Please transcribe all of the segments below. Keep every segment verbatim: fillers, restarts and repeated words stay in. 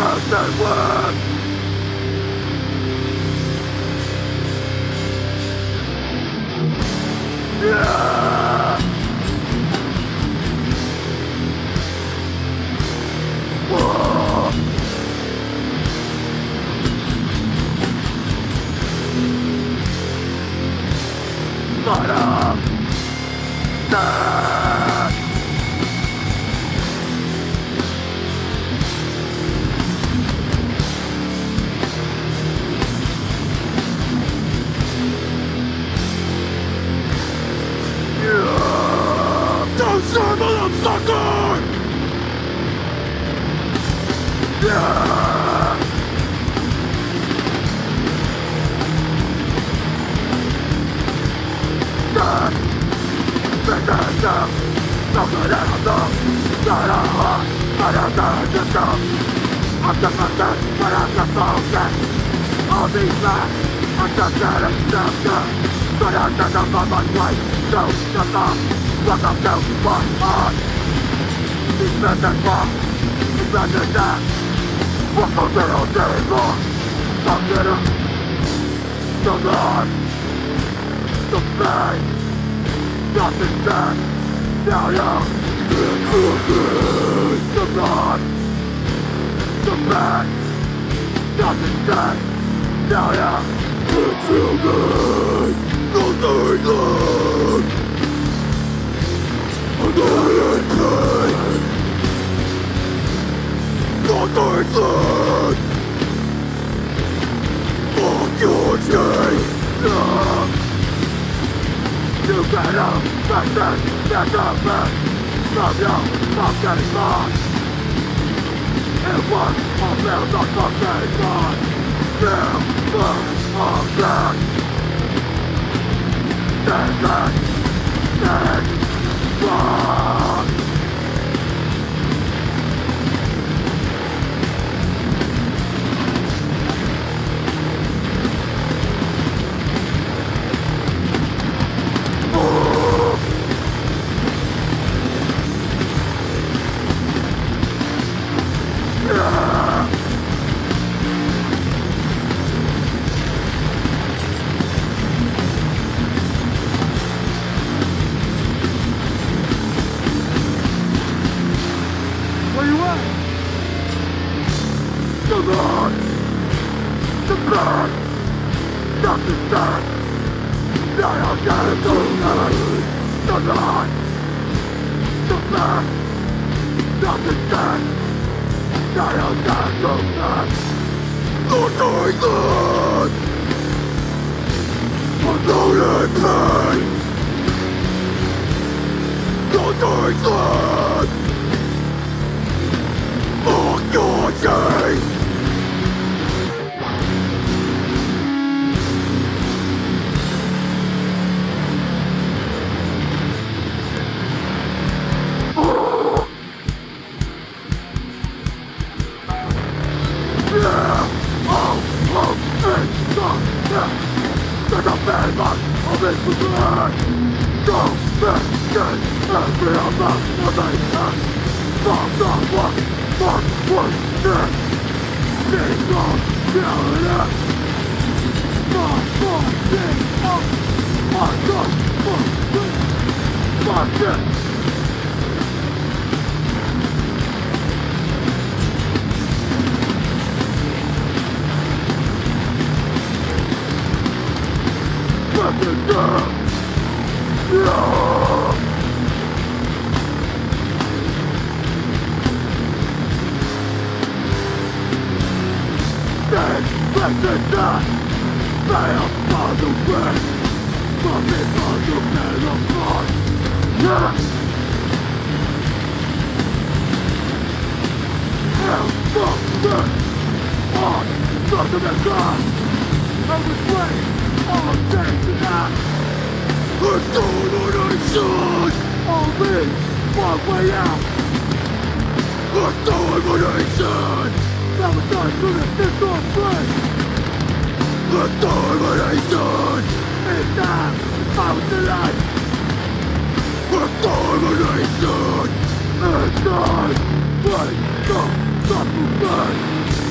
Broken world. Yeah. Whoa. Light up. Stand. Yeah. Don't serve, motherfucker! Yeah. Stand. Stand up. Don't let it go. Stand up. Stand up. Stand up. I'm the master, but I'm the focus. All these lies, I'm just an acceptor. But I'm not the mother's way. So, shut up. Welcome to my heart. These men that walk, these men that die. Welcome to the day long. Stop getting the life, the pain. Nothing dead. Now you the blood, the pain. Nothing dead. Now you it's real good. Nothing left. Another pain. Nothing left. Fuck your day. No. You better listen, get the best from you, stop getting lost. It was a field of fucking God. Feel the object. Listen, get lost. Where you at? The Lord, the blood, nothing's dead. Now I'm getting tonight. The Lord, the blood, nothing's dead. Now I'm getting tonight. Nothing's dead. Unloaded pain. Nothing's dead. Fuck your day! Oh. Yeah! Oh! Oh! It's not there! There's a bad man of it to learn! Don't forget every amount of it! Fuck the one! Fuck what's next? Things wrong, kill it up. Fuck, fuck, things up. Fuck, fuck, fuck, fuck, fuck it. Fuck it down. Yeah. Let the dust fail on the way. From it on the bed of blood. Yeah. Hell, fuck, fuck. On, fuck of the God. I was waiting all day tonight. Let's do what I should. All in, one way out. Let's do what I should. Sabotage through the fifth on front. The domination is time. I was alive. The domination is time. Fight, stop, stop, fight.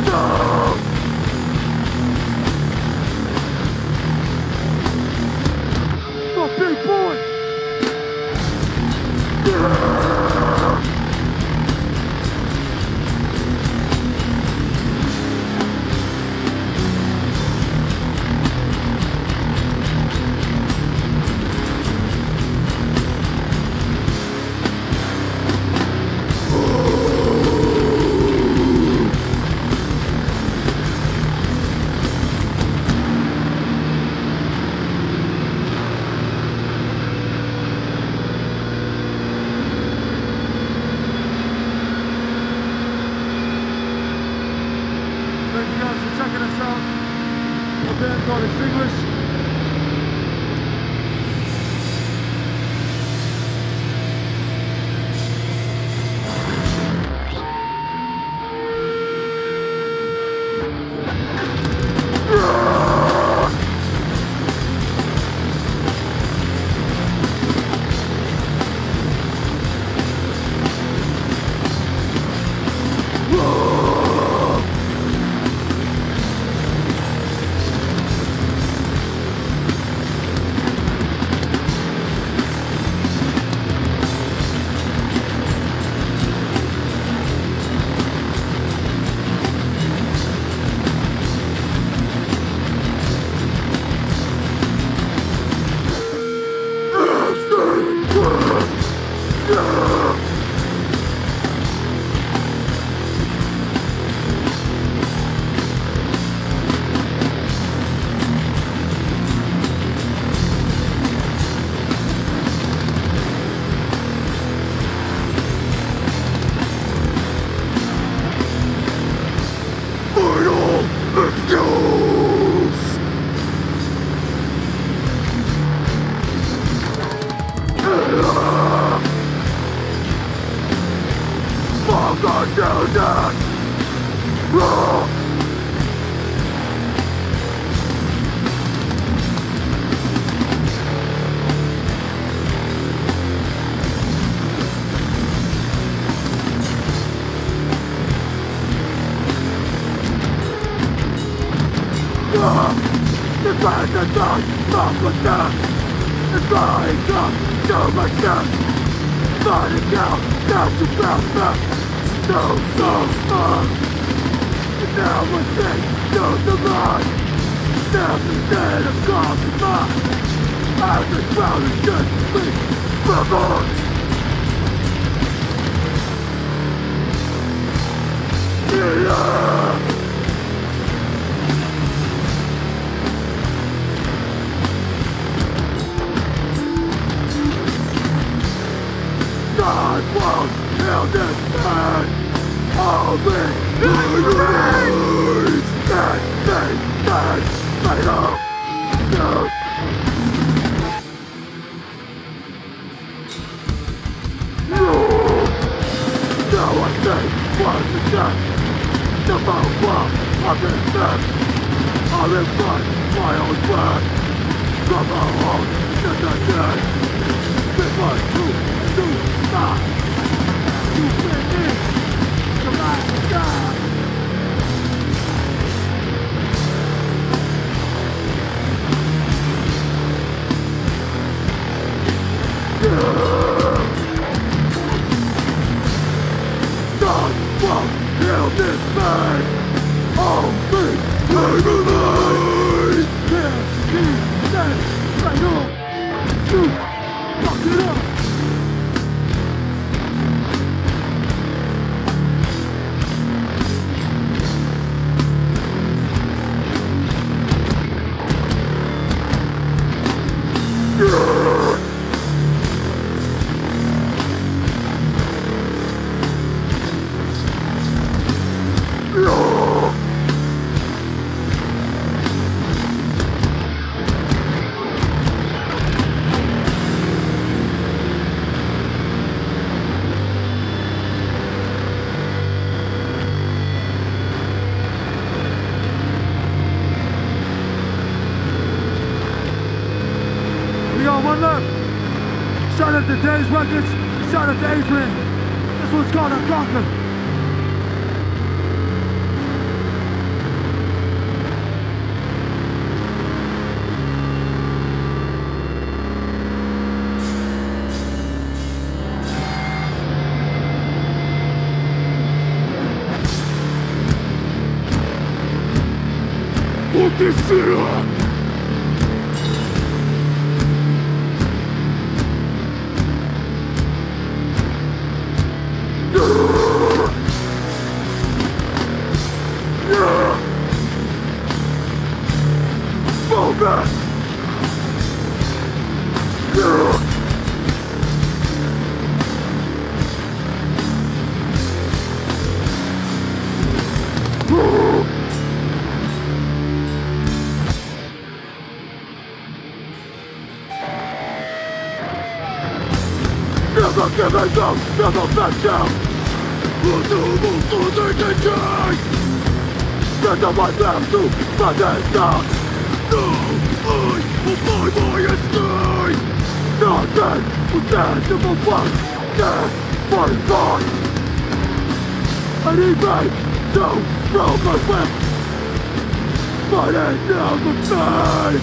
To Dave's Records, shout out to Adrian. This one's called Unconquered. acontecerá. Volta! Never giving up, never back down. We'll do most of the day. Get on my back to find it down. No, I will find my escape. Nothing will stand for one. Death for God. I need me to throw my whip. But it never paid.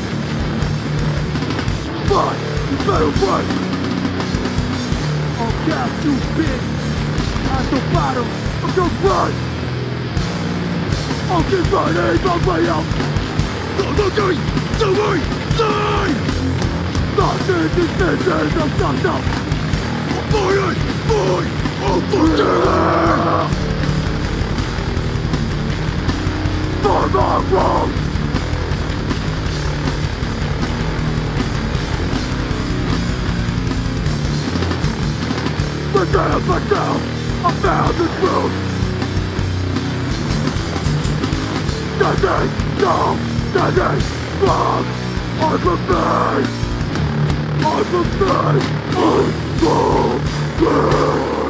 But you better run. I'll catch you, bitch, at the bottom of the run. I'll keep running my way out. Not looking to my side. Nothing is missing of something. I'm fighting, fight, I'm forgetting. For my wrong. But then myself, I found the truth. Nothing, no, nothing wrong. I'm a man. I'm a man. I'm so bad.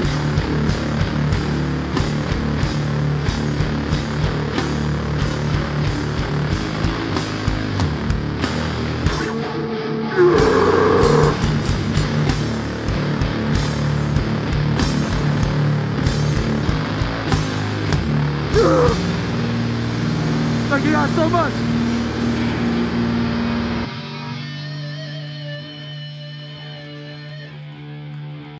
Thank you guys so much.